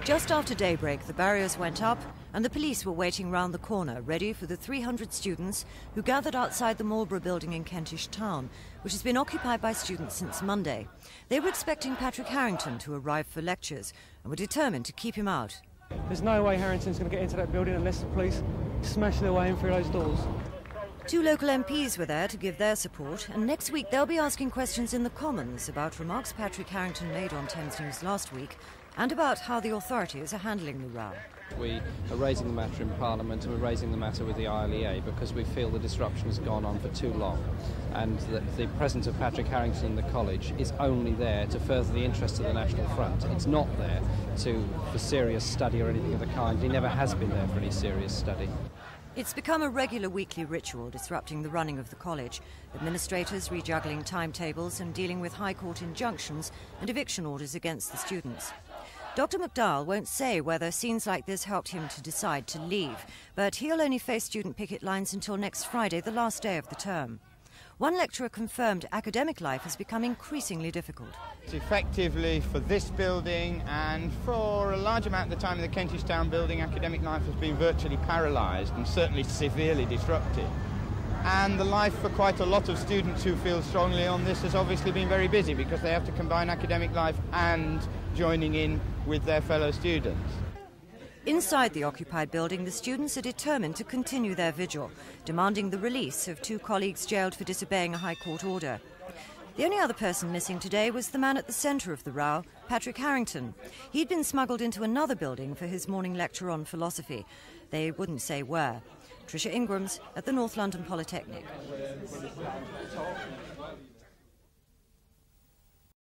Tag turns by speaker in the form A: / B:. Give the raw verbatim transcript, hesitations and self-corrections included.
A: Just after daybreak, the barriers went up and the police were waiting round the corner, ready for the three hundred students who gathered outside the Marlborough building in Kentish Town, which has been occupied by students since Monday. They were expecting Patrick Harrington to arrive for lectures and were determined to keep him out.
B: There's no way Harrington's going to get into that building unless the police smash their way in through those doors.
A: Two local M Ps were there to give their support, and next week they'll be asking questions in the Commons about remarks Patrick Harrington made on Thames News last week and about how the authorities are handling the row.
C: We are raising the matter in Parliament and we're raising the matter with the I L E A because we feel the disruption has gone on for too long and that the presence of Patrick Harrington in the college is only there to further the interests of the National Front. It's not there to, for serious study or anything of the kind. He never has been there for any serious study.
A: It's become a regular weekly ritual disrupting the running of the college, administrators rejuggling timetables and dealing with High Court injunctions and eviction orders against the students. Doctor McDowell won't say whether scenes like this helped him to decide to leave, but he'll only face student picket lines until next Friday, the last day of the term. One lecturer confirmed academic life has become increasingly difficult.
D: It's effectively, for this building and for a large amount of the time in the Kentish Town building, academic life has been virtually paralysed and certainly severely disrupted. And the life for quite a lot of students who feel strongly on this has obviously been very busy because they have to combine academic life and joining in with their fellow students.
A: Inside the occupied building, the students are determined to continue their vigil, demanding the release of two colleagues jailed for disobeying a High Court order. The only other person missing today was the man at the centre of the row, Patrick Harrington. He'd been smuggled into another building for his morning lecture on philosophy. They wouldn't say where. Tricia Ingrams at the North London Polytechnic.